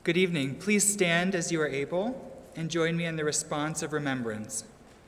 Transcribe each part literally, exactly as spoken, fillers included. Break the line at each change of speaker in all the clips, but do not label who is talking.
Good evening. Please stand as you are able and join me in the response of remembrance.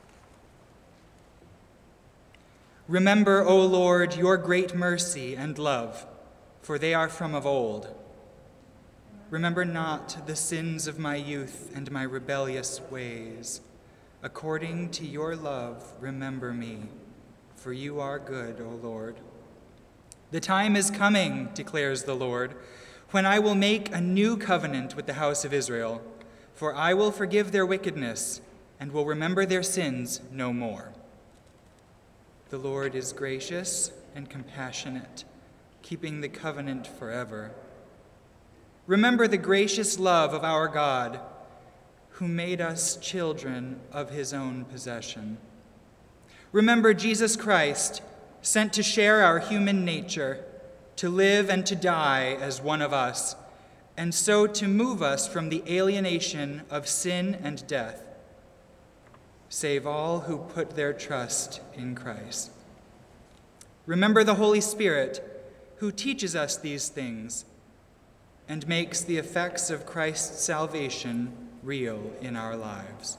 Remember, O Lord, your great mercy and love, for they are from of old. Remember not the sins of my youth and my rebellious ways. According to your love, remember me, for you are good, O Lord. The time is coming, declares the Lord, when I will make a new covenant with the house of Israel, for I will forgive their wickedness and will remember their sins no more. The Lord is gracious and compassionate, keeping the covenant forever. Remember the gracious love of our God, who made us children of his own possession. Remember Jesus Christ, sent to share our human nature, to live and to die as one of us, and so to move us from the alienation of sin and death. Save all who put their trust in Christ. Remember the Holy Spirit, who teaches us these things and makes the effects of Christ's salvation real in our lives.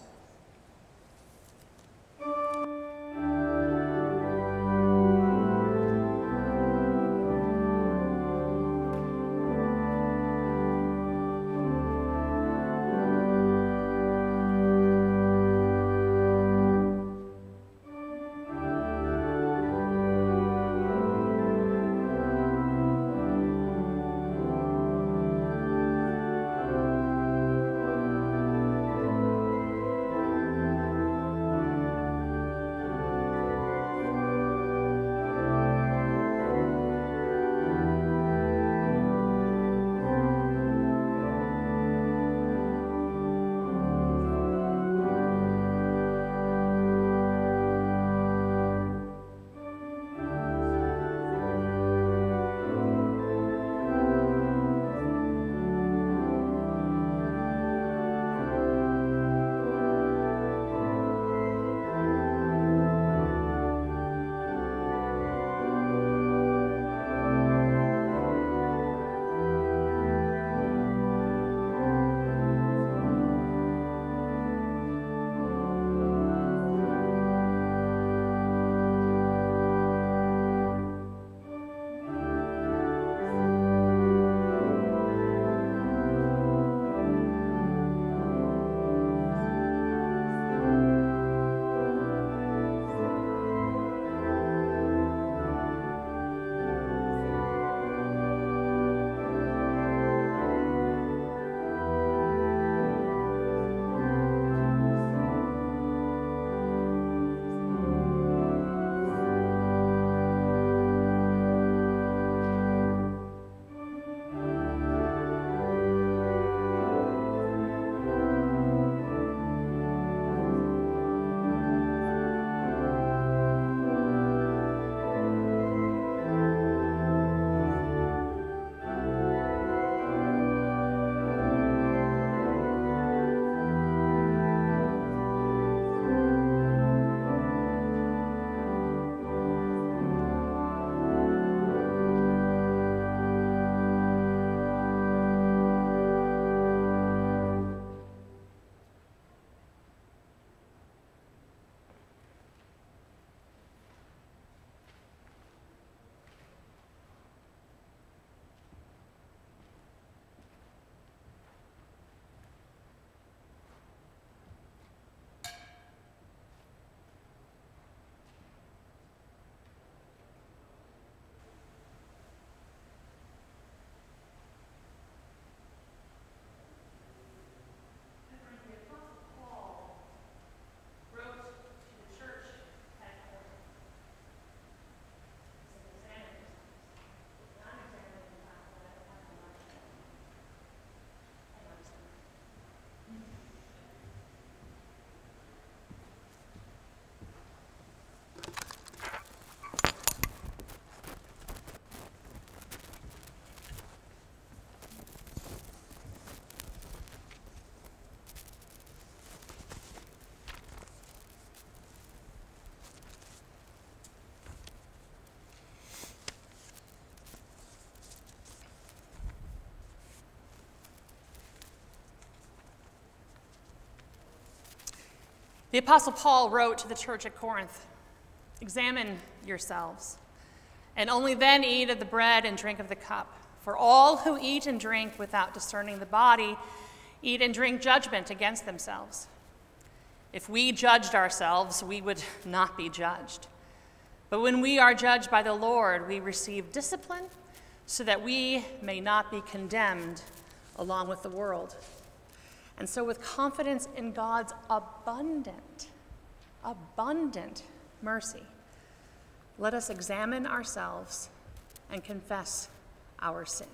The Apostle Paul wrote to the church at Corinth, "Examine yourselves, and only then eat of the bread and drink of the cup. For all who eat and drink without discerning the body eat and drink judgment against themselves. If we judged ourselves, we would not be judged. But when we are judged by the Lord, we receive discipline so that we may not be condemned along with the world." And so with confidence in God's abundant, abundant mercy, let us examine ourselves and confess our sin.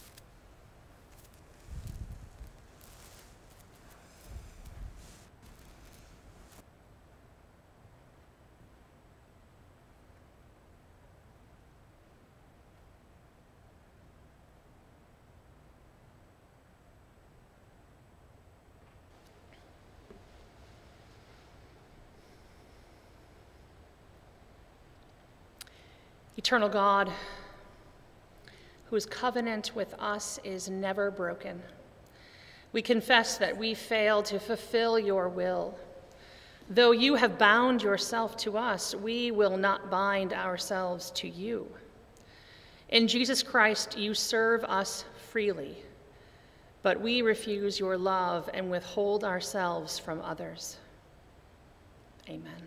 Eternal God, whose covenant with us is never broken, we confess that we fail to fulfill your will. Though you have bound yourself to us, we will not bind ourselves to you. In Jesus Christ, you serve us freely, but we refuse your love and withhold ourselves from others. Amen.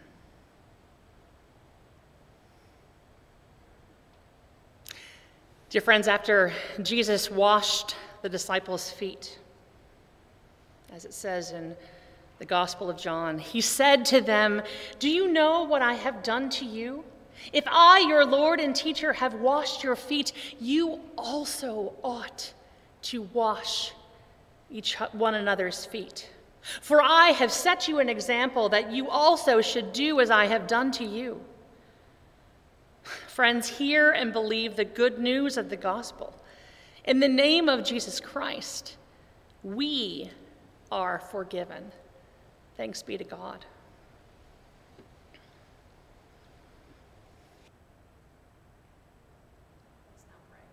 Dear friends, after Jesus washed the disciples' feet, as it says in the Gospel of John, he said to them, "Do you know what I have done to you? If I, your Lord and teacher, have washed your feet, you also ought to wash each one another's feet. For I have set you an example that you also should do as I have done to you." Friends, hear and believe the good news of the gospel. In the name of Jesus Christ, we are forgiven. Thanks be to God. Let's now pray.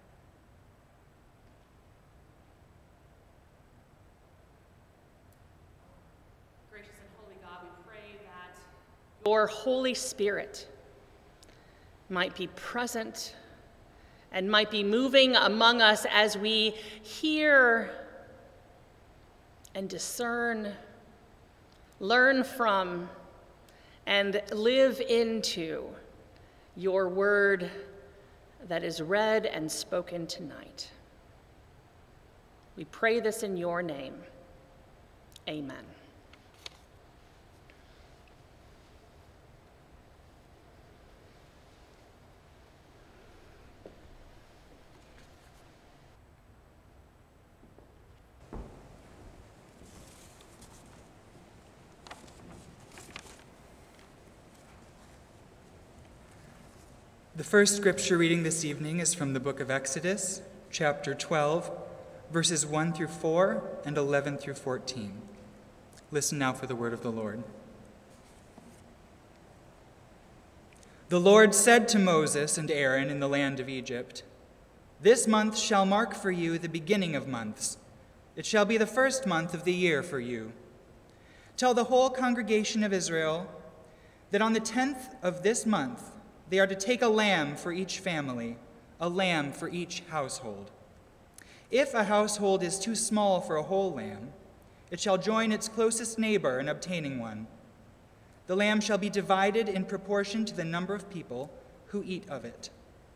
Gracious and holy God, we pray that your Holy Spirit might be present and might be moving among us as we hear and discern, learn from, and live into your word that is read and spoken tonight. We pray this in your name. Amen.
The first scripture reading this evening is from the book of Exodus, chapter twelve, verses one through four and eleven through fourteen. Listen now for the word of the Lord. The Lord said to Moses and Aaron in the land of Egypt, "This month shall mark for you the beginning of months. It shall be the first month of the year for you. Tell the whole congregation of Israel that on the tenth of this month they are to take a lamb for each family, a lamb for each household. If a household is too small for a whole lamb, it shall join its closest neighbor in obtaining one. The lamb shall be divided in proportion to the number of people who eat of it.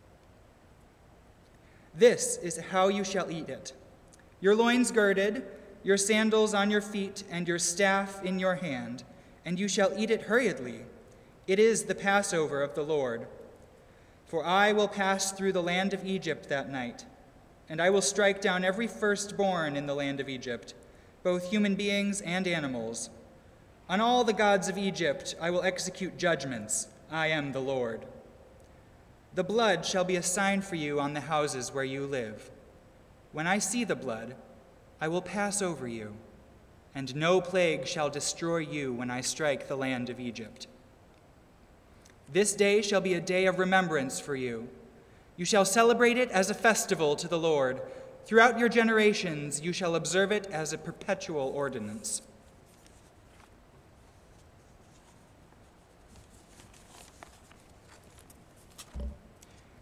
This is how you shall eat it: your loins girded, your sandals on your feet, and your staff in your hand, and you shall eat it hurriedly. It is the Passover of the Lord. For I will pass through the land of Egypt that night, and I will strike down every firstborn in the land of Egypt, both human beings and animals. On all the gods of Egypt I will execute judgments. I am the Lord. The blood shall be a sign for you on the houses where you live. When I see the blood, I will pass over you, and no plague shall destroy you when I strike the land of Egypt. This day shall be a day of remembrance for you. You shall celebrate it as a festival to the Lord. Throughout your generations you shall observe it as a perpetual ordinance."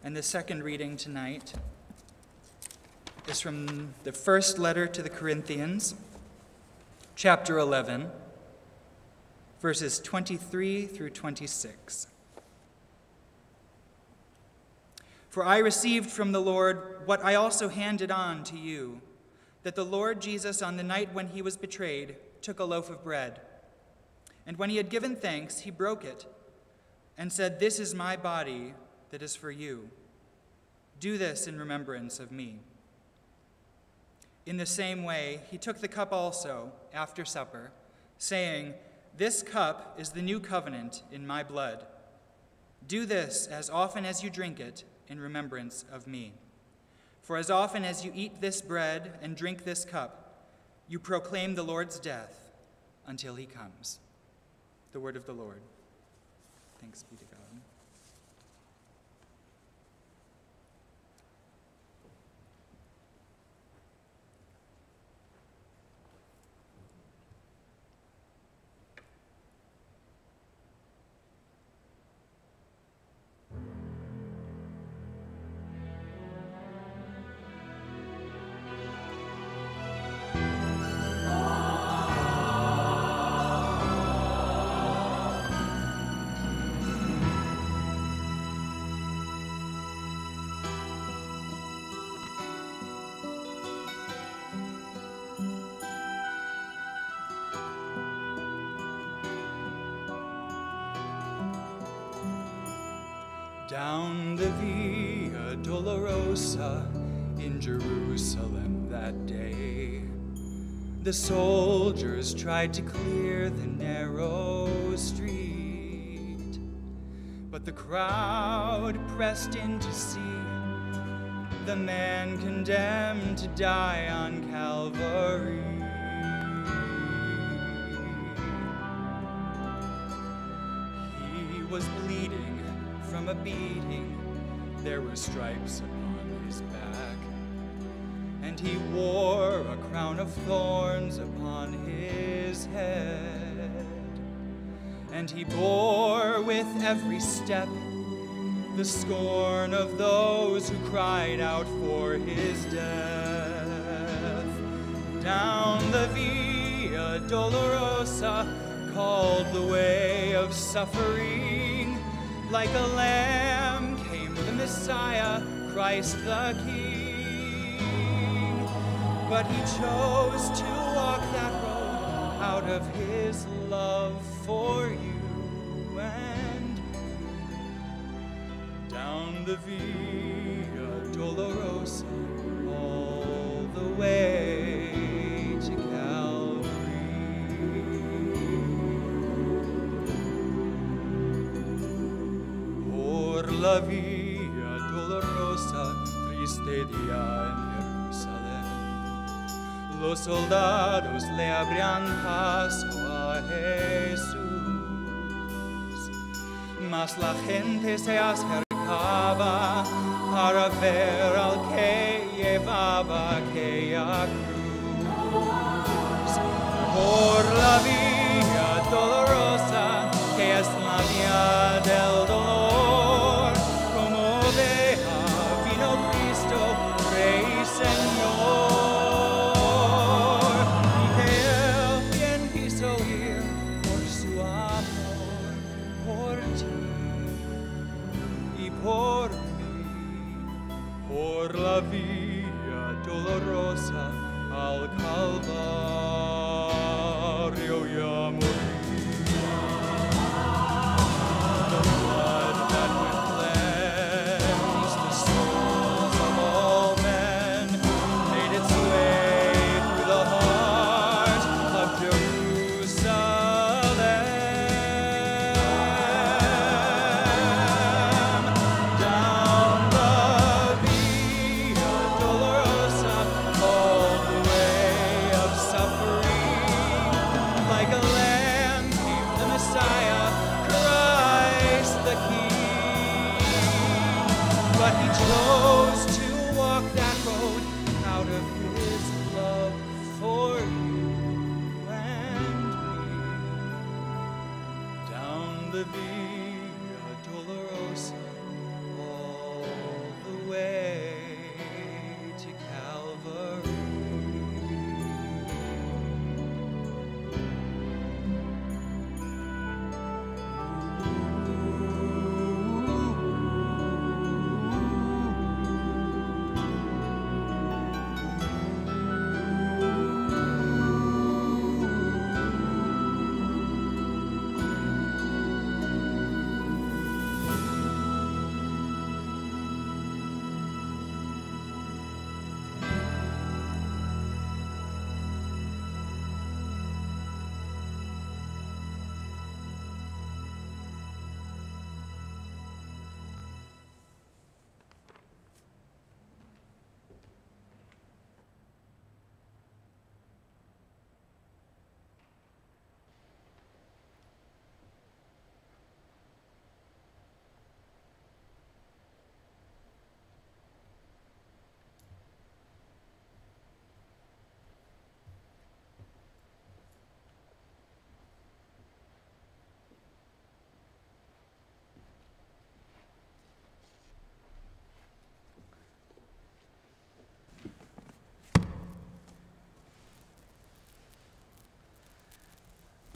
And the second reading tonight is from the first letter to the Corinthians, chapter eleven, verses twenty-three through twenty-six. For I received from the Lord what I also handed on to you, that the Lord Jesus, on the night when he was betrayed, took a loaf of bread. And when he had given thanks, he broke it and said, "This is my body that is for you. Do this in remembrance of me." In the same way, he took the cup also after supper, saying, "This cup is the new covenant in my blood. Do this as often as you drink it in remembrance of me. For as often as you eat this bread and drink this cup, you proclaim the Lord's death until he comes." The word of the Lord. Thanks be to God. Down the Via Dolorosa in Jerusalem that day, the soldiers tried to clear the narrow street, but the crowd pressed in to see the man condemned to die on Calvary. He was bleeding from a beating, there were stripes upon his back, and he wore a crown of thorns upon his head, and he bore with every step the scorn of those who cried out for his death. Down the Via Dolorosa, called the way of suffering, like a lamb came the Messiah, Christ the King. But he chose to walk that road out of his love for you and me. Down the Via Dolorosa, all the way to Calvary. La Via Dolorosa, triste día en Jerusalén. Los soldados le abrían paso a Jesús, mas la gente se acercaba para ver al que llevaba aquella cruz. Por la Via Dolorosa, que es la vía del dolor, Señor, y que Él bien quiso ir por su amor, por ti y por mí, por la Via Dolorosa al Calvario y a morir. The blood that would cleanse the souls of all men made its way through the heart of Jerusalem. Down the Via Dolorosa, all the way of suffering, like a lamb came the Messiah, Christ the King. But he chose to walk that road out of his love for you and me. Down the Via Dolorosa, all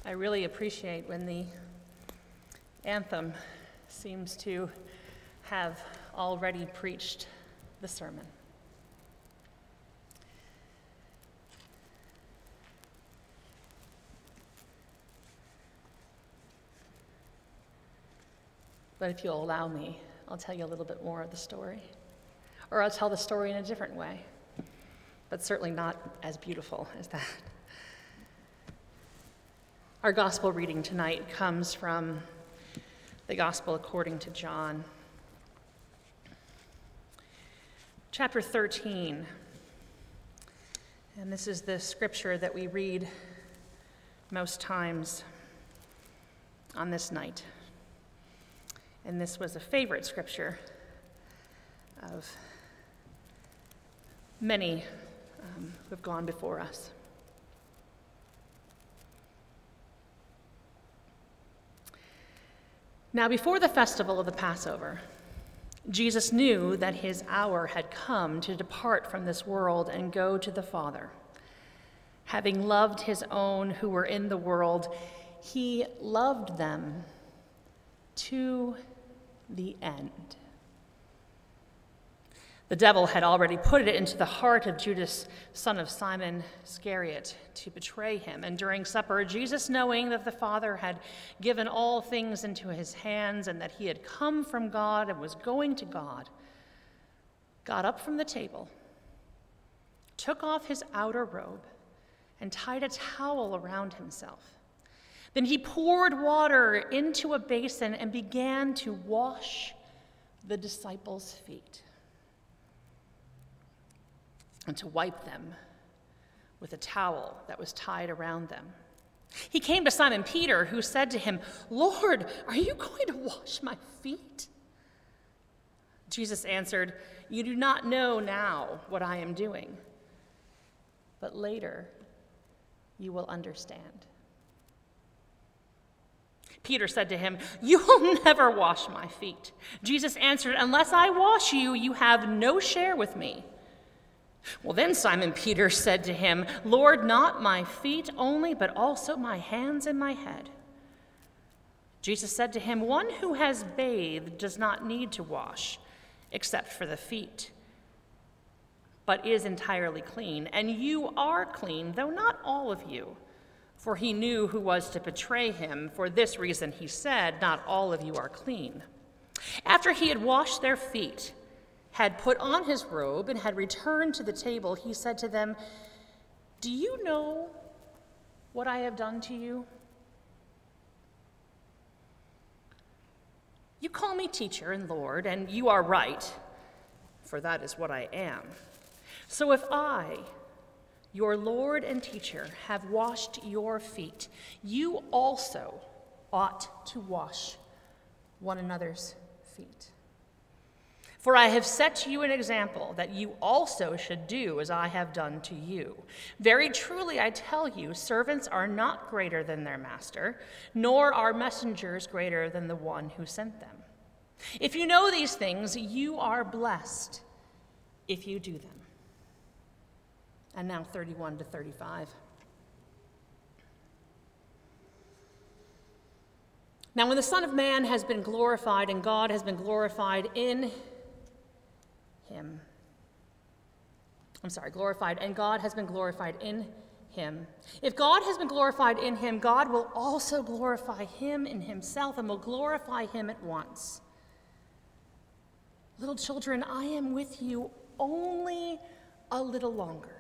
I really appreciate when the anthem seems to have already preached the sermon. But if you'll allow me, I'll tell you a little bit more of the story. Or I'll tell the story in a different way, but certainly not as beautiful as that. Our gospel reading tonight comes from the Gospel according to John, chapter thirteen. And this is the scripture that we read most times on this night. And this was a favorite scripture of many um, who have gone before us. Now, before the festival of the Passover, Jesus knew that his hour had come to depart from this world and go to the Father. Having loved his own who were in the world, he loved them to the end. The devil had already put it into the heart of Judas, son of Simon Iscariot, to betray him. And during supper, Jesus, knowing that the Father had given all things into his hands and that he had come from God and was going to God, got up from the table, took off his outer robe, and tied a towel around himself. Then he poured water into a basin and began to wash the disciples' feet and to wipe them with a towel that was tied around them. He came to Simon Peter, who said to him, "Lord, are you going to wash my feet?" Jesus answered, "You do not know now what I am doing, but later you will understand." Peter said to him, "You will never wash my feet." Jesus answered, "Unless I wash you, you have no share with me." Well, then Simon Peter said to him, "Lord, not my feet only, but also my hands and my head." Jesus said to him, "One who has bathed does not need to wash, except for the feet, but is entirely clean. And you are clean, though not all of you." For he knew who was to betray him. For this reason he said, "Not all of you are clean." After he had washed their feet, had put on his robe, and had returned to the table, he said to them, "Do you know what I have done to you? You call me teacher and Lord, and you are right, for that is what I am. So if I, your Lord and teacher, have washed your feet, you also ought to wash one another's feet. For I have set you an example that you also should do as I have done to you. Very truly I tell you, servants are not greater than their master, nor are messengers greater than the one who sent them. If you know these things, you are blessed if you do them." And now thirty-one to thirty-five. Now when the Son of Man has been glorified and God has been glorified in him, I'm sorry, glorified, and God has been glorified in him. If God has been glorified in him, God will also glorify him in himself and will glorify him at once. Little children, I am with you only a little longer.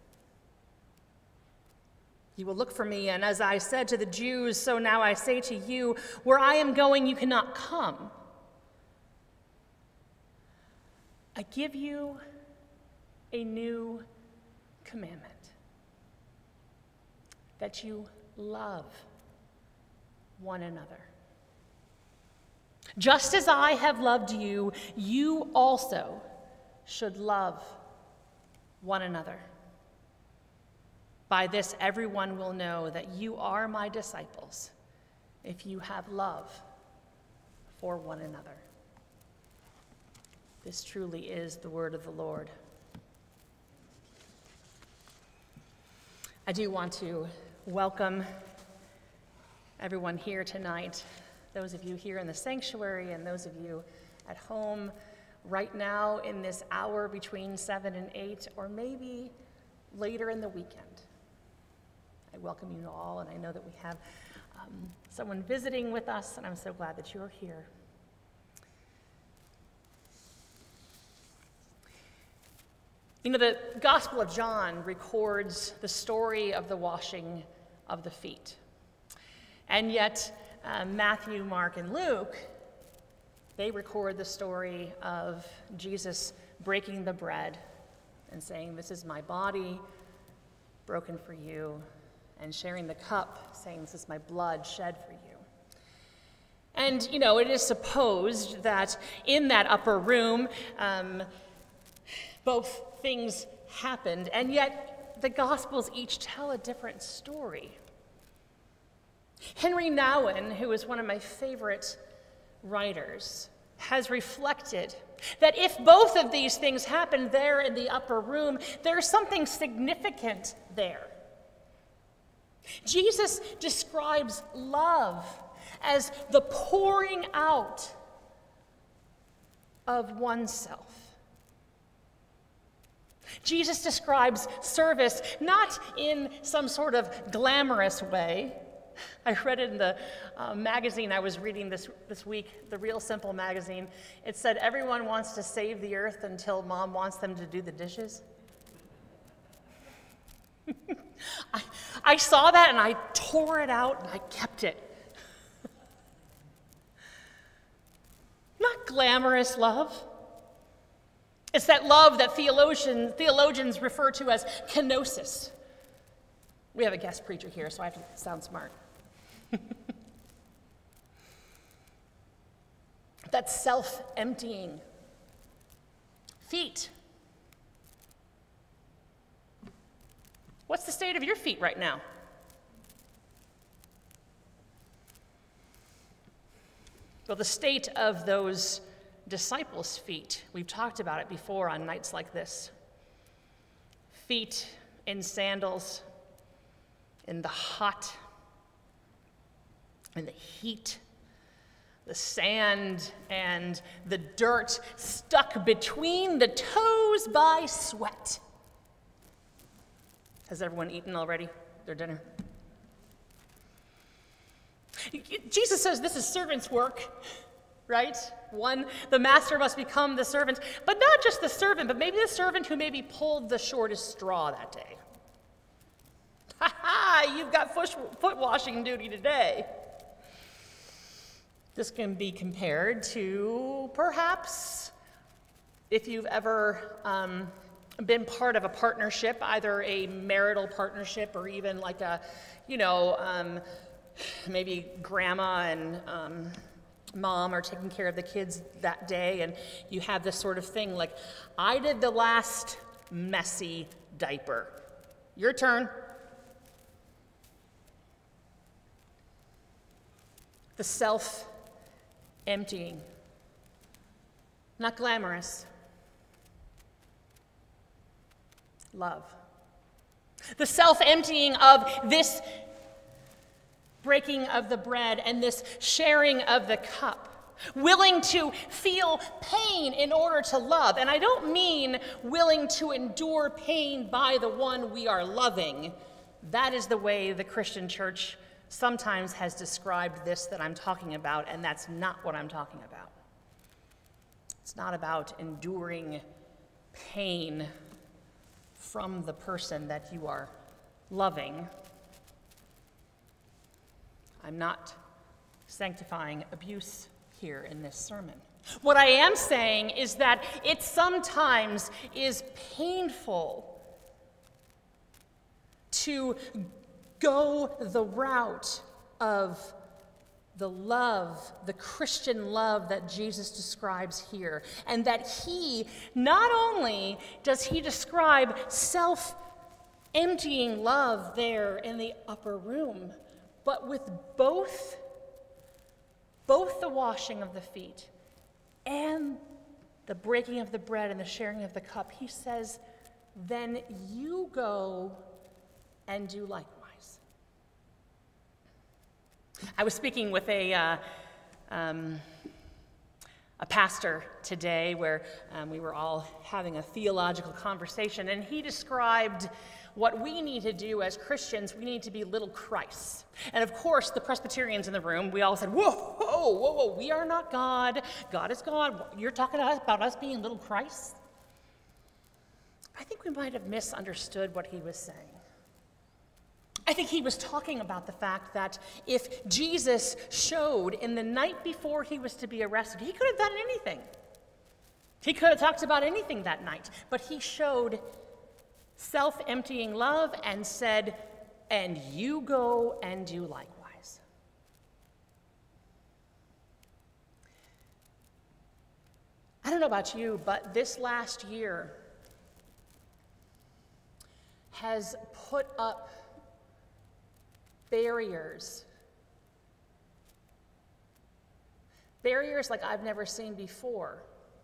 You will look for me, and as I said to the Jews, so now I say to you, where I am going, you cannot come. I give you a new commandment, that you love one another. Just as I have loved you, you also should love one another. By this, everyone will know that you are my disciples, if you have love for one another. This truly is the word of the Lord. I do want to welcome everyone here tonight, those of you here in the sanctuary and those of you at home right now in this hour between seven and eight, or maybe later in the weekend. I welcome you all, and I know that we have um, someone visiting with us, and I'm so glad that you're here. You know, the Gospel of John records the story of the washing of the feet. And yet, uh, Matthew, Mark, and Luke, they record the story of Jesus breaking the bread and saying, "This is my body broken for you," and sharing the cup, saying, "This is my blood shed for you." And, you know, it is supposed that in that upper room, um, both things happened, and yet the Gospels each tell a different story. Henry Nouwen, who is one of my favorite writers, has reflected that if both of these things happened there in the upper room, there's something significant there. Jesus describes love as the pouring out of oneself. Jesus describes service not in some sort of glamorous way. I read it in the uh, magazine I was reading this, this week, the Real Simple magazine. It said, everyone wants to save the earth until mom wants them to do the dishes. I, I saw that and I tore it out and I kept it. Not glamorous love. It's that love that theologian, theologians refer to as kenosis. We have a guest preacher here, so I have to sound smart. That self-emptying. Feet. What's the state of your feet right now? Well, the state of those disciples' feet, we've talked about it before on nights like this. Feet in sandals, in the hot, in the heat, the sand and the dirt stuck between the toes by sweat. Has everyone eaten already their dinner? Jesus says this is servant's work, right? One, the master must become the servant, but not just the servant, but maybe the servant who maybe pulled the shortest straw that day. Ha ha, you've got foot washing duty today. This can be compared to perhaps if you've ever um, been part of a partnership, either a marital partnership or even like a, you know, um, maybe grandma and um, mom are taking care of the kids that day, and you have this sort of thing like, I did the last messy diaper. Your turn. The self-emptying. Not glamorous. Love. The self-emptying of this breaking of the bread and this sharing of the cup. Willing to feel pain in order to love. And I don't mean willing to endure pain by the one we are loving. That is the way the Christian church sometimes has described this that I'm talking about, and that's not what I'm talking about. It's not about enduring pain from the person that you are loving. I'm not sanctifying abuse here in this sermon. What I am saying is that it sometimes is painful to go the route of the love, the Christian love that Jesus describes here, and that he, not only does he describe self-emptying love there in the upper room, but with both, both the washing of the feet and the breaking of the bread and the sharing of the cup, he says, then you go and do likewise. I was speaking with a, uh, um, a pastor today where um, we were all having a theological conversation, and he described what we need to do as Christians. We need to be little Christs. And of course, the Presbyterians in the room, we all said, whoa, whoa, whoa, whoa, we are not God. God is God. You're talking to us about us being little Christs? I think we might have misunderstood what he was saying. I think he was talking about the fact that if Jesus showed in the night before he was to be arrested, he could have done anything. He could have talked about anything that night, but he showed self-emptying love and said, and you go and do likewise. I don't know about you, but this last year has put up barriers. Barriers like I've never seen before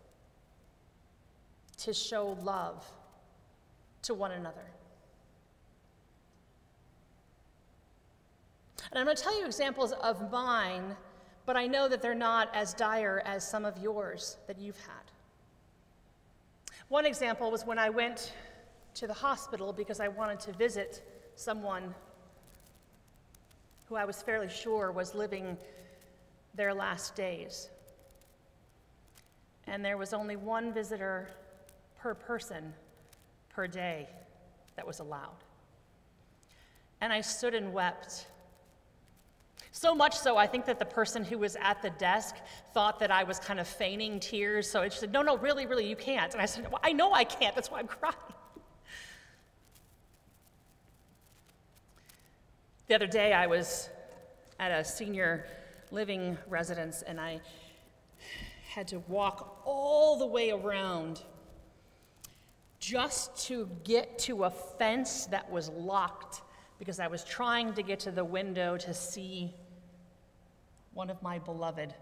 to show love to one another. And I'm going to tell you examples of mine, but I know that they're not as dire as some of yours that you've had. One example was when I went to the hospital because I wanted to visit someone who I was fairly sure was living their last days. And there was only one visitor per person per day that was allowed. And I stood and wept. So much so, I think that the person who was at the desk thought that I was kind of feigning tears, so she said, no, no, really, really, you can't. And I said, well, I know I can't, that's why I'm crying. The other day, I was at a senior living residence, and I had to walk all the way around just to get to a fence that was locked because I was trying to get to the window to see one of my beloved.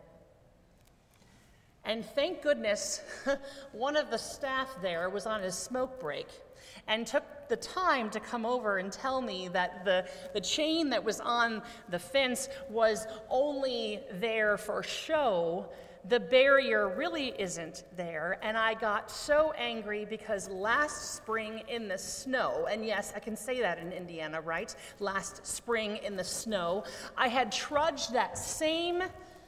And thank goodness, one of the staff there was on his smoke break and took the time to come over and tell me that the, the chain that was on the fence was only there for show. The barrier really isn't there, and I got so angry because last spring in the snow, and yes, I can say that in Indiana, right? Last spring in the snow, I had trudged that same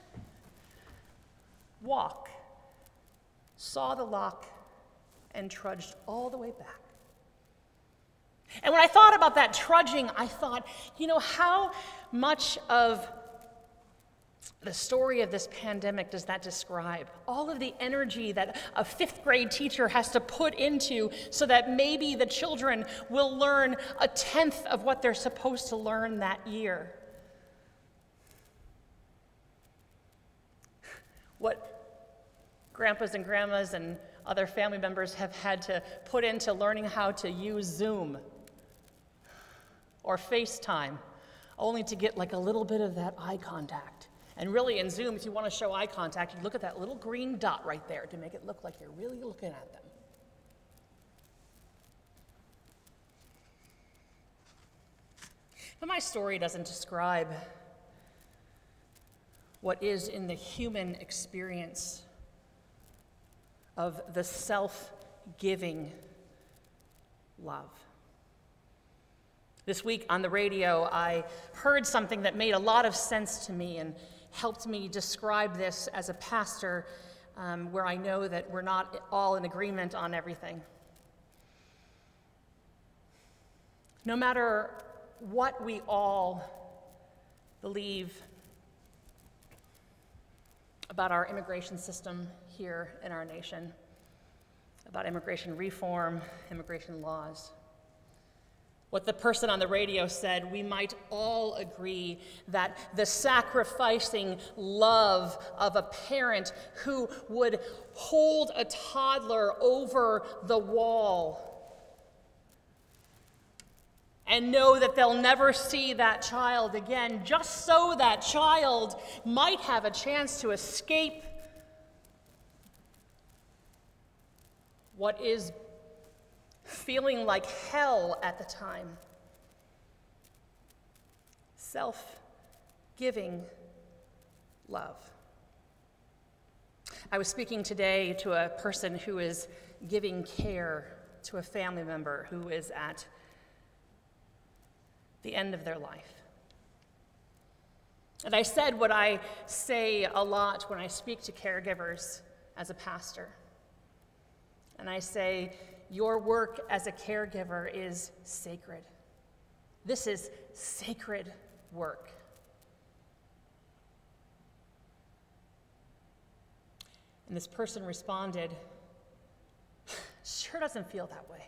walk, saw the lock, and trudged all the way back. And when I thought about that trudging, I thought, you know, how much of the story of this pandemic does that describe? All of the energy that a fifth grade teacher has to put into so that maybe the children will learn a tenth of what they're supposed to learn that year. What grandpas and grandmas and other family members have had to put into learning how to use Zoom or FaceTime, only to get like a little bit of that eye contact. And really in Zoom, if you want to show eye contact, you look at that little green dot right there to make it look like you're really looking at them. But my story doesn't describe what is in the human experience of the self-giving love. This week on the radio, I heard something that made a lot of sense to me and helped me describe this as a pastor, um, where I know that we're not all in agreement on everything. No matter what we all believe about our immigration system here in our nation, about immigration reform, immigration laws, what the person on the radio said, we might all agree that the sacrificing love of a parent who would hold a toddler over the wall and know that they'll never see that child again, just so that child might have a chance to escape what is feeling like hell at the time. Self-giving self-giving love. I was speaking today to a person who is giving care to a family member who is at the end of their life. And I said what I say a lot when I speak to caregivers as a pastor. And I say, your work as a caregiver is sacred. This is sacred work. And this person responded, sure doesn't feel that way.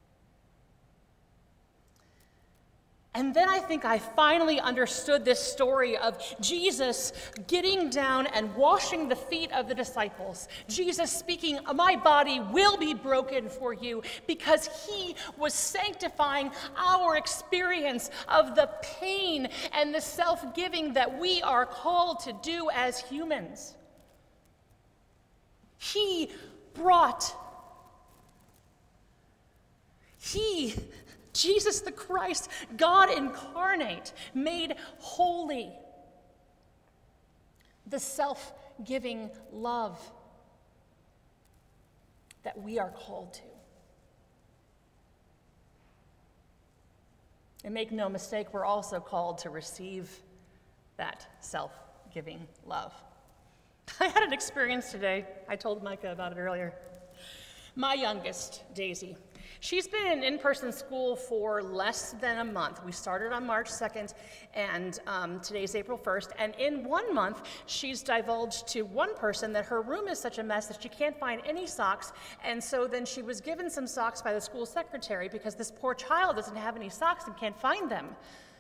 And then I think I finally understood this story of Jesus getting down and washing the feet of the disciples. Jesus speaking, my body will be broken for you, because he was sanctifying our experience of the pain and the self-giving that we are called to do as humans. He brought, he, Jesus the Christ, God incarnate, made holy, the self-giving love that we are called to. And make no mistake, we're also called to receive that self-giving love. I had an experience today. I told Micah about it earlier. My youngest, Daisy, she's been in in-person school for less than a month. We started on March second, and um, today's April first. And in one month, she's divulged to one person that her room is such a mess that she can't find any socks. And so then she was given some socks by the school secretary because this poor child doesn't have any socks and can't find them.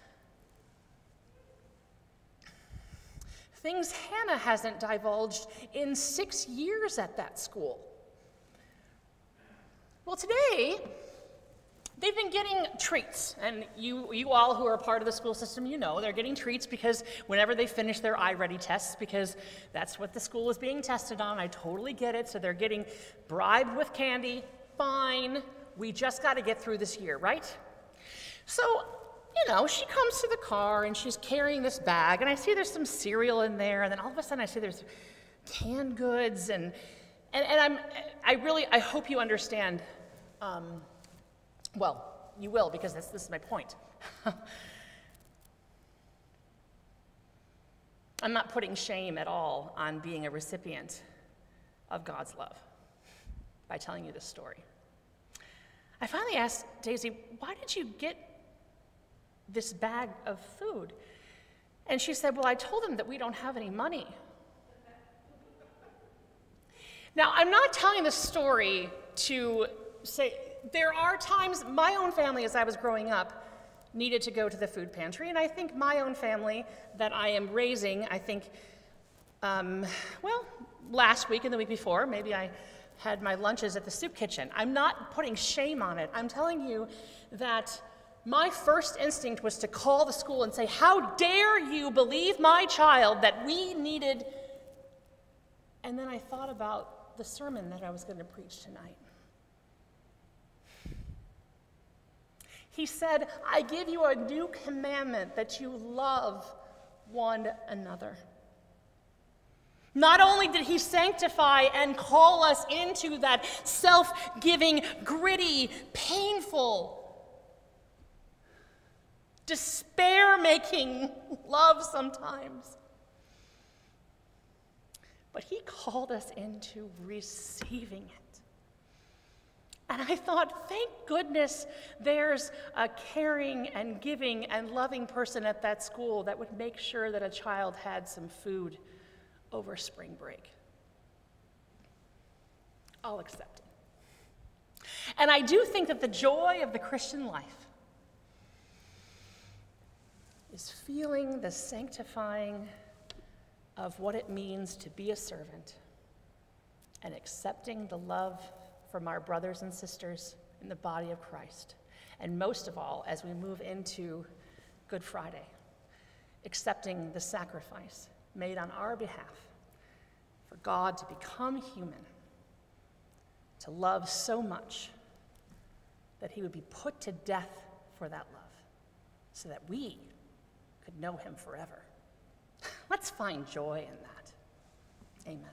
Things Hannah hasn't divulged in six years at that school. Well, today, they've been getting treats, and you, you all who are part of the school system, you know, they're getting treats because whenever they finish their I-Ready tests, because that's what the school is being tested on. I totally get it. So they're getting bribed with candy. Fine. We just got to get through this year, right? So, you know, she comes to the car, and she's carrying this bag, and I see there's some cereal in there, and then all of a sudden I see there's canned goods, and And, and I'm, I really, I hope you understand, um, well, you will, because this, this is my point. I'm not putting shame at all on being a recipient of God's love by telling you this story. I finally asked Daisy, why did you get this bag of food? And she said, well, I told them that we don't have any money. Now, I'm not telling this story to say, there are times, my own family as I was growing up needed to go to the food pantry, and I think my own family that I am raising, I think, um, well, last week and the week before, maybe I had my lunches at the soup kitchen. I'm not putting shame on it. I'm telling you that my first instinct was to call the school and say, how dare you believe my child that we needed, and then I thought about the sermon that I was going to preach tonight. He said, I give you a new commandment, that you love one another. Not only did he sanctify and call us into that self-giving, gritty, painful, despair-making love sometimes, but he called us into receiving it. And I thought, thank goodness there's a caring and giving and loving person at that school that would make sure that a child had some food over spring break. I'll accept it. And I do think that the joy of the Christian life is feeling the sanctifying of what it means to be a servant and accepting the love from our brothers and sisters in the body of Christ. And most of all, as we move into Good Friday, accepting the sacrifice made on our behalf for God to become human, to love so much that he would be put to death for that love so that we could know him forever. Let's find joy in that. Amen.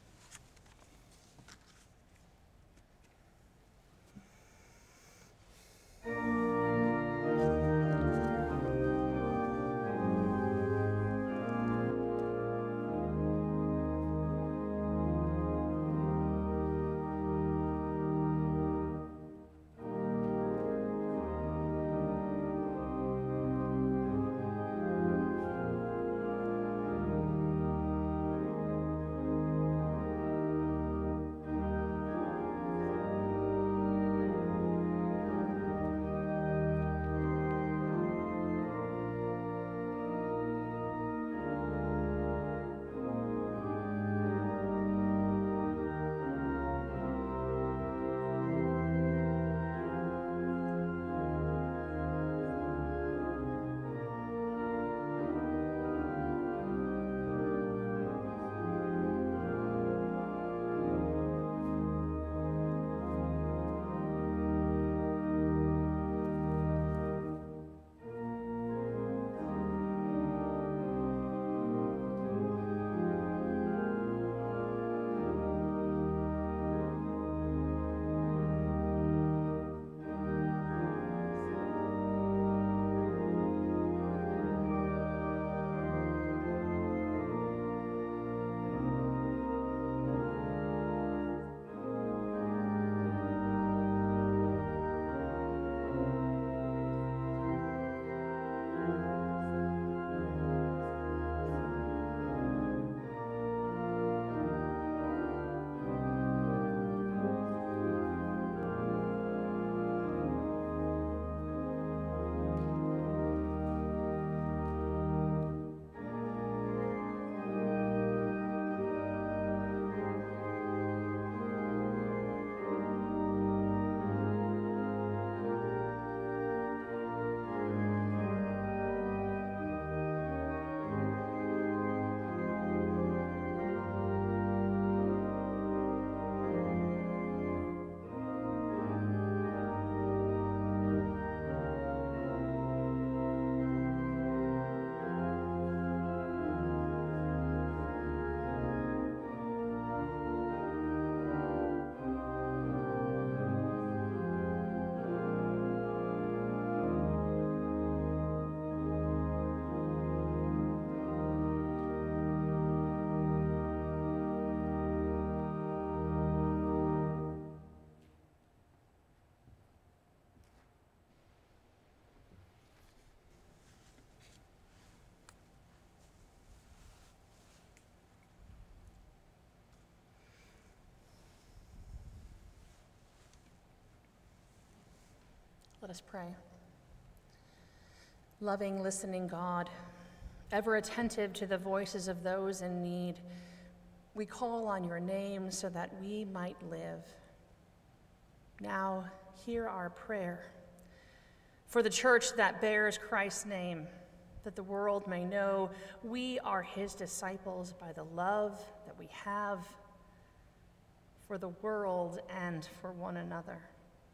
Let us pray. Loving, listening God, ever attentive to the voices of those in need, we call on your name so that we might live. Now, hear our prayer for the church that bears Christ's name, that the world may know we are his disciples by the love that we have for the world and for one another.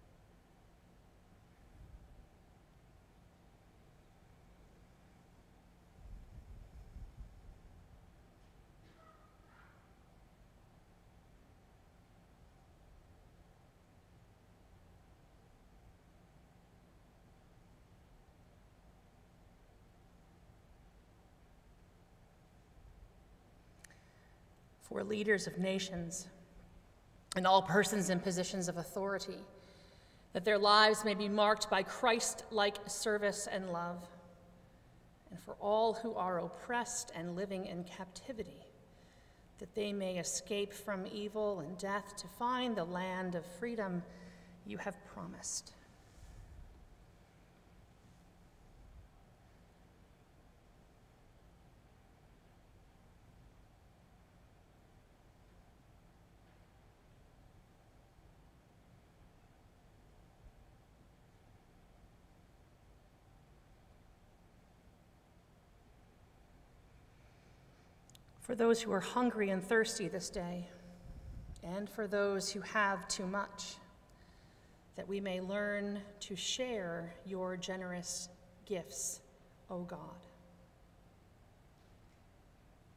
For leaders of nations and all persons in positions of authority, that their lives may be marked by Christ-like service and love, and for all who are oppressed and living in captivity, that they may escape from evil and death to find the land of freedom you have promised. For those who are hungry and thirsty this day, and for those who have too much, that we may learn to share your generous gifts, O God.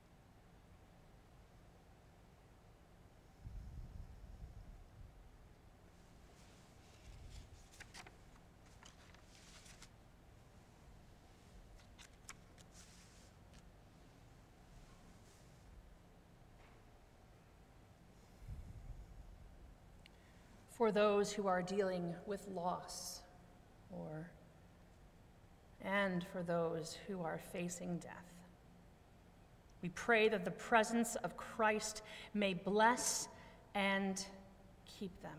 for those who are dealing with loss, or and for those who are facing death. We pray that the presence of Christ may bless and keep them.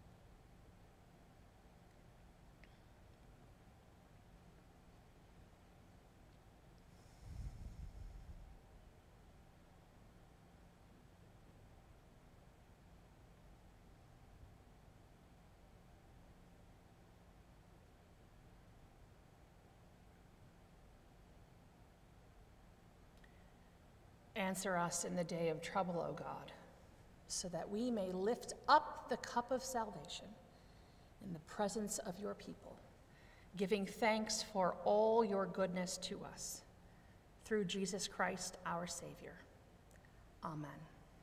Answer us in the day of trouble, O God, so that we may lift up the cup of salvation in the presence of your people, giving thanks for all your goodness to us. Through Jesus Christ, our Savior. Amen.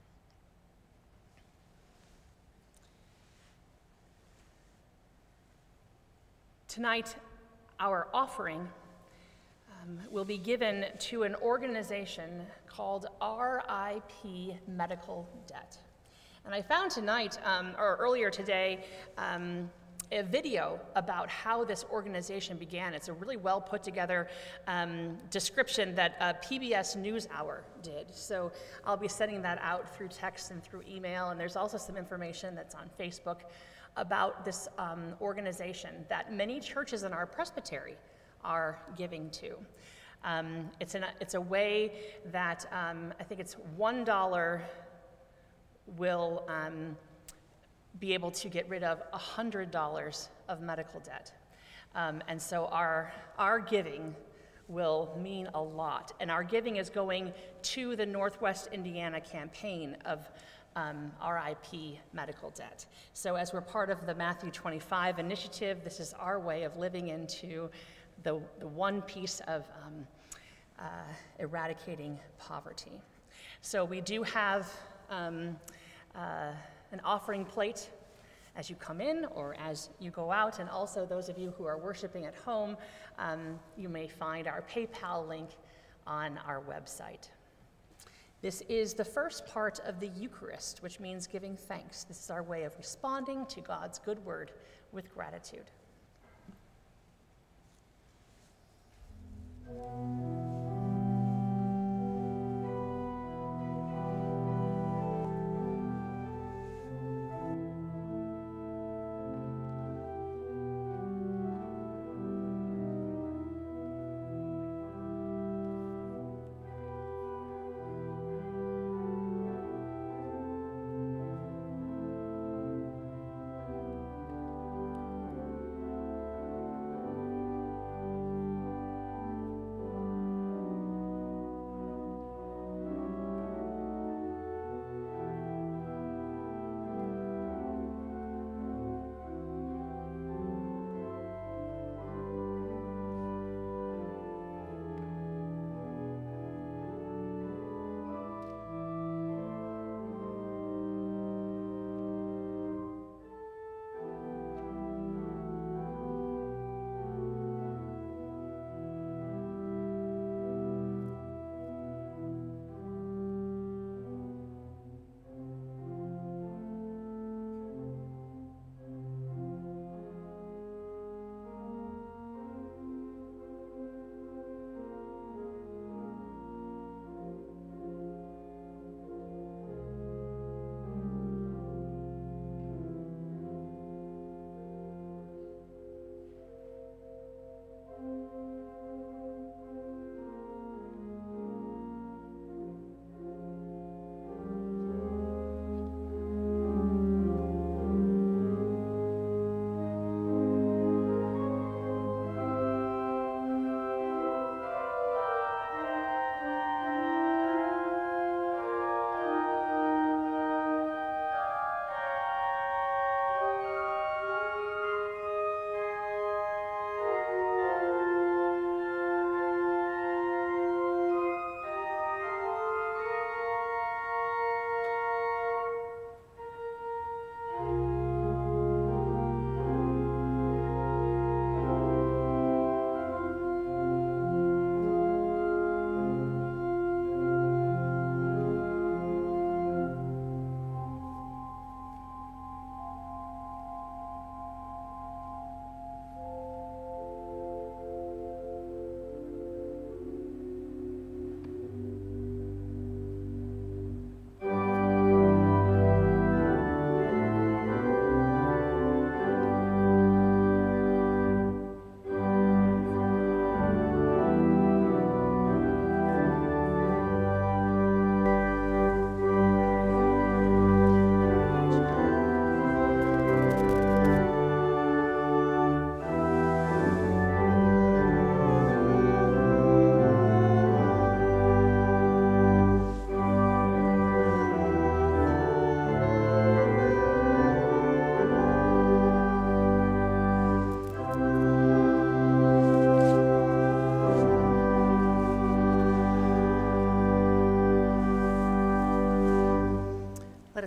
Tonight, our offering Um, will be given to an organization called R I P Medical Debt. And I found tonight, um, or earlier today, um, a video about how this organization began. It's a really well put together um, description that a P B S NewsHour did. So I'll be sending that out through text and through email, and there's also some information that's on Facebook about this um, organization that many churches in our presbytery are giving to. Um, it's, an, it's a way that um, I think it's one dollar will um, be able to get rid of one hundred dollars of medical debt. Um, and so our, our giving will mean a lot. And our giving is going to the Northwest Indiana campaign of um, R I P medical debt. So as we're part of the Matthew twenty-five initiative, this is our way of living into the, the one piece of um, uh, eradicating poverty. So we do have um, uh, an offering plate as you come in or as you go out, and also those of you who are worshiping at home, um, you may find our PayPal link on our website. This is the first part of the Eucharist, which means giving thanks. This is our way of responding to God's good word with gratitude.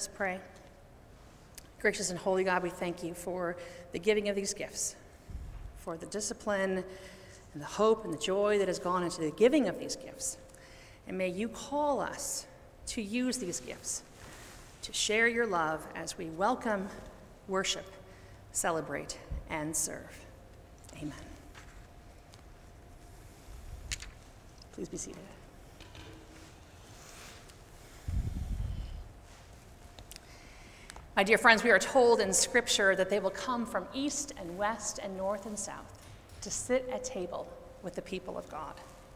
us pray. Gracious and holy God, we thank you for the giving of these gifts, for the discipline and the hope and the joy that has gone into the giving of these gifts. And may you call us to use these gifts, to share your love as we welcome, worship, celebrate, and serve. Amen. Please be seated. My dear friends, we are told in Scripture that they will come from east and west and north and south to sit at table with the people of God.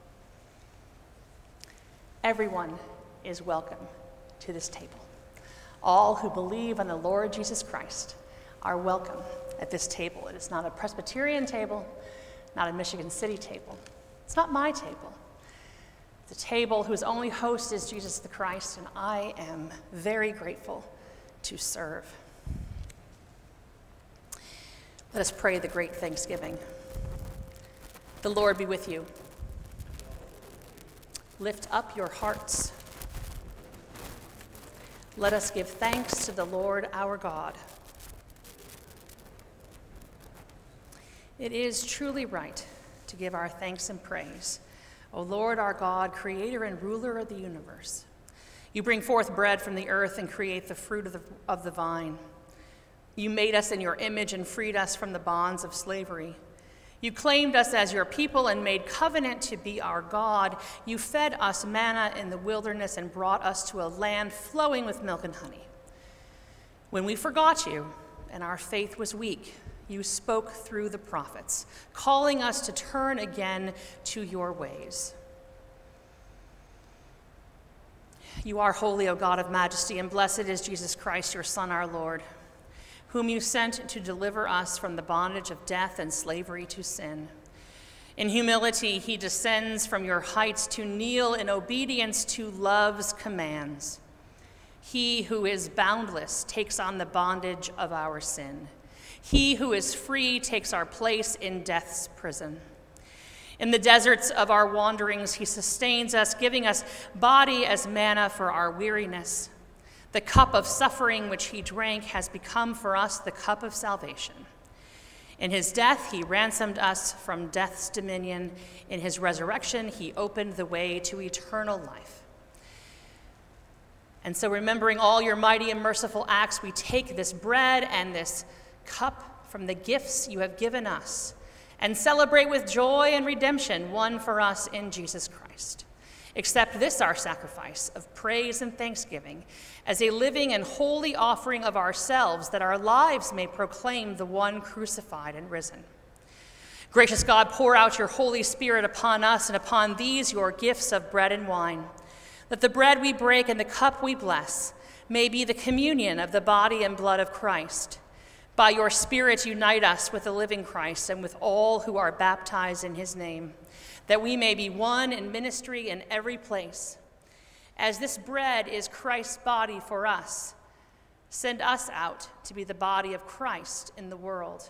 Everyone is welcome to this table. All who believe on the Lord Jesus Christ are welcome at this table. It is not a Presbyterian table, not a Michigan City table. It's not my table. It's a table whose only host is Jesus the Christ, and I am very grateful to serve. Let us pray the great thanksgiving. The Lord be with you. Lift up your hearts. Let us give thanks to the Lord our God. It is truly right to give our thanks and praise, O Lord our God, creator and ruler of the universe. You bring forth bread from the earth and create the fruit of the, of the vine. You made us in your image and freed us from the bonds of slavery. You claimed us as your people and made covenant to be our God. You fed us manna in the wilderness and brought us to a land flowing with milk and honey. When we forgot you and our faith was weak, you spoke through the prophets, calling us to turn again to your ways. You are holy, O God of majesty, and blessed is Jesus Christ, your Son, our Lord, whom you sent to deliver us from the bondage of death and slavery to sin. In humility, he descends from your heights to kneel in obedience to love's commands. He who is boundless takes on the bondage of our sin. He who is free takes our place in death's prison. In the deserts of our wanderings, he sustains us, giving us body as manna for our weariness. The cup of suffering which he drank has become for us the cup of salvation. In his death, he ransomed us from death's dominion. In his resurrection, he opened the way to eternal life. And so, remembering all your mighty and merciful acts, we take this bread and this cup from the gifts you have given us and celebrate with joy and redemption won for us in Jesus Christ. Accept this, our sacrifice of praise and thanksgiving, as a living and holy offering of ourselves, that our lives may proclaim the one crucified and risen. Gracious God, pour out your Holy Spirit upon us and upon these your gifts of bread and wine, that the bread we break and the cup we bless may be the communion of the body and blood of Christ. By your Spirit, unite us with the living Christ and with all who are baptized in his name, that we may be one in ministry in every place. As this bread is Christ's body for us, send us out to be the body of Christ in the world.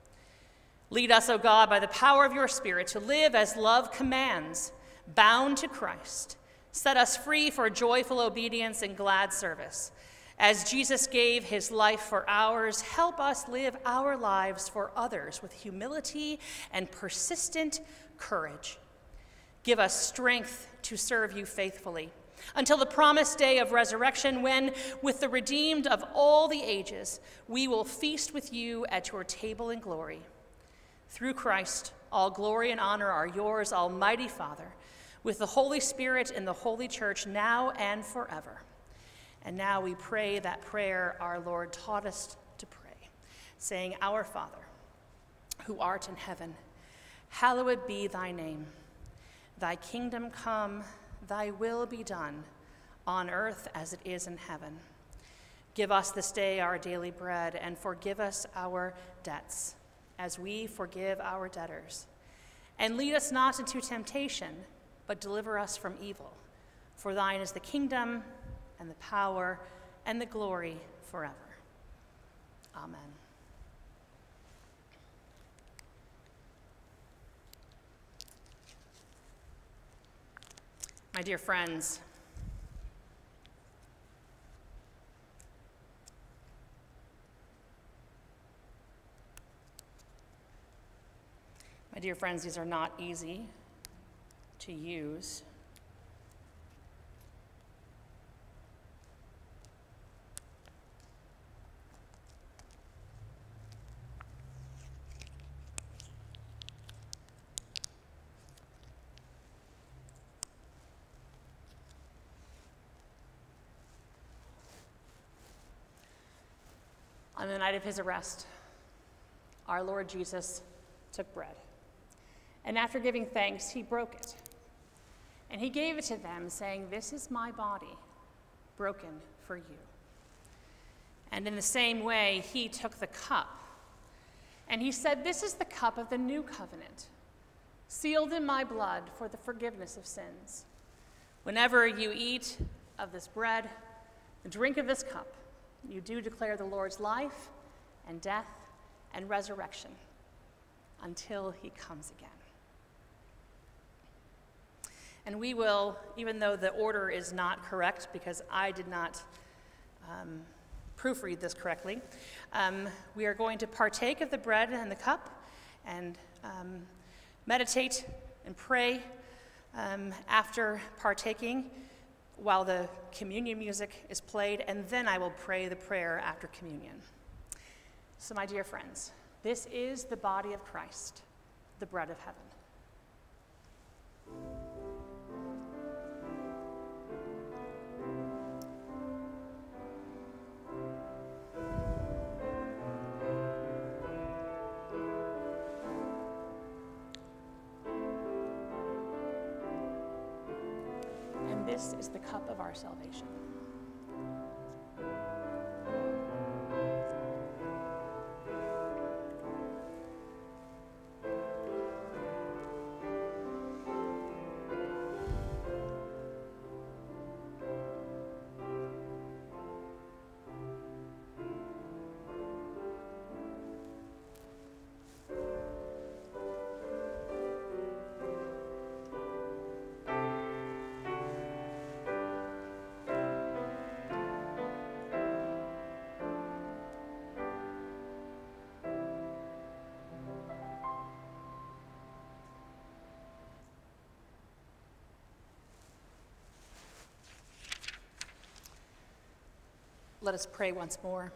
Lead us, O God, by the power of your Spirit, to live as love commands, bound to Christ. Set us free for joyful obedience and glad service. As Jesus gave his life for ours, help us live our lives for others with humility and persistent courage. Give us strength to serve you faithfully until the promised day of resurrection, when, with the redeemed of all the ages, we will feast with you at your table in glory. Through Christ, all glory and honor are yours, Almighty Father, with the Holy Spirit in the Holy Church, now and forever. And now we pray that prayer our Lord taught us to pray, saying, Our Father, who art in heaven, hallowed be thy name. Thy kingdom come, thy will be done, on earth as it is in heaven. Give us this day our daily bread, and forgive us our debts, as we forgive our debtors. And lead us not into temptation, but deliver us from evil. For thine is the kingdom, and the power, and the glory forever. Amen. My dear friends, dear friends, these are not easy to use. On the night of his arrest, our Lord Jesus took bread, and after giving thanks, he broke it. And he gave it to them, saying, "This is my body, broken for you." And in the same way, he took the cup, and he said, "This is the cup of the new covenant, sealed in my blood for the forgiveness of sins. Whenever you eat of this bread and drink of this cup, you do declare the Lord's life and death and resurrection until he comes again." And we will, even though the order is not correct because I did not um, proofread this correctly, um, we are going to partake of the bread and the cup and um, meditate and pray um, after partaking while the communion music is played, and then I will pray the prayer after communion. So, my dear friends, this is the body of Christ, the bread of heaven. And this is the cup of our salvation. Let us pray once more.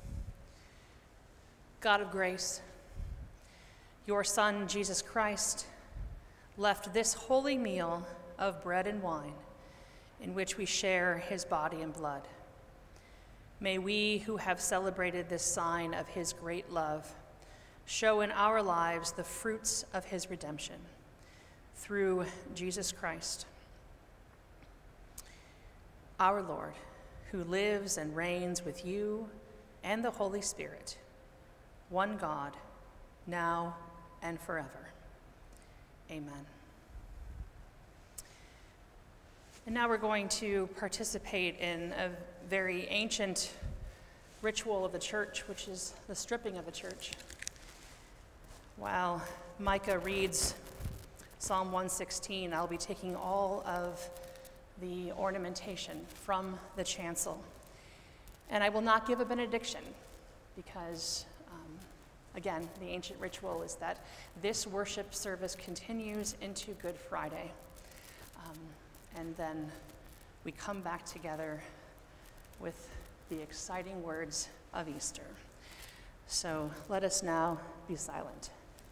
God of grace, your Son, Jesus Christ, left this holy meal of bread and wine in which we share his body and blood. May we who have celebrated this sign of his great love show in our lives the fruits of his redemption through Jesus Christ, our Lord, who lives and reigns with you and the Holy Spirit, one God, now and forever. Amen. And now we're going to participate in a very ancient ritual of the church, which is the stripping of the church. While Micah reads Psalm one sixteen, I'll be taking all of the ornamentation from the chancel. And I will not give a benediction because, um, again, the ancient ritual is that this worship service continues into Good Friday. Um, and then we come back together with the exciting words of Easter. So let us now be silent.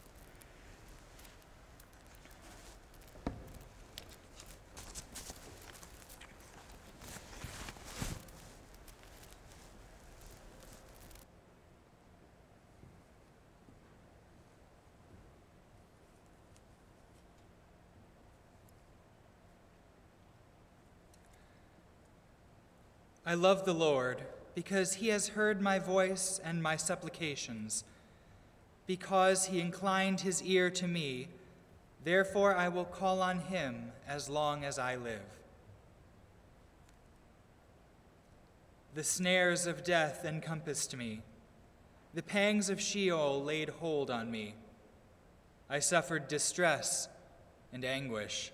I love the Lord because he has heard my voice and my supplications. Because he inclined his ear to me, therefore I will call on him as long as I live. The snares of death encompassed me. The pangs of Sheol laid hold on me. I suffered distress and anguish.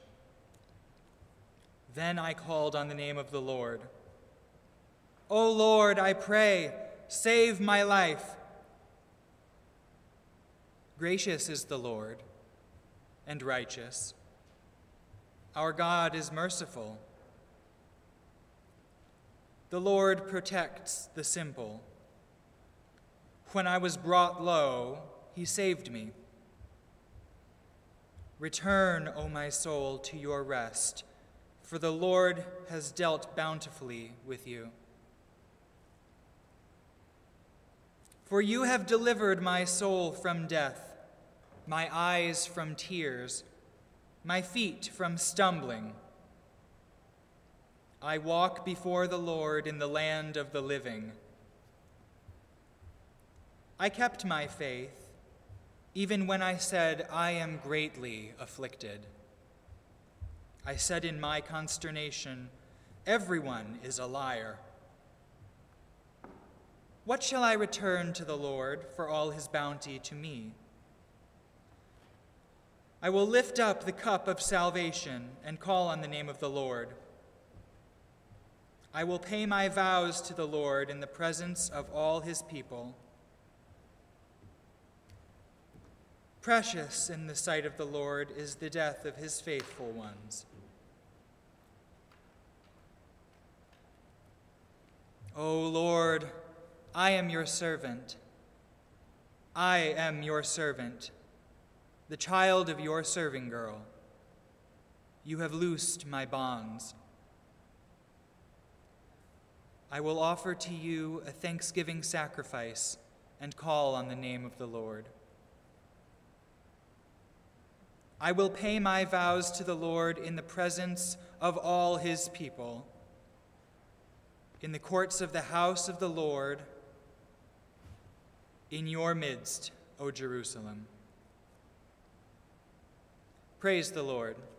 Then I called on the name of the Lord. O Lord, I pray, save my life. Gracious is the Lord, and righteous. Our God is merciful. The Lord protects the simple. When I was brought low, he saved me. Return, O my soul, to your rest, for the Lord has dealt bountifully with you. For you have delivered my soul from death, my eyes from tears, my feet from stumbling. I walk before the Lord in the land of the living. I kept my faith, even when I said, I am greatly afflicted. I said in my consternation, everyone is a liar. What shall I return to the Lord for all his bounty to me? I will lift up the cup of salvation and call on the name of the Lord. I will pay my vows to the Lord in the presence of all his people. Precious in the sight of the Lord is the death of his faithful ones. O Lord, I am your servant. I am your servant, the child of your serving girl. You have loosed my bonds. I will offer to you a thanksgiving sacrifice and call on the name of the Lord. I will pay my vows to the Lord in the presence of all his people, in the courts of the house of the Lord, in your midst, O Jerusalem. Praise the Lord.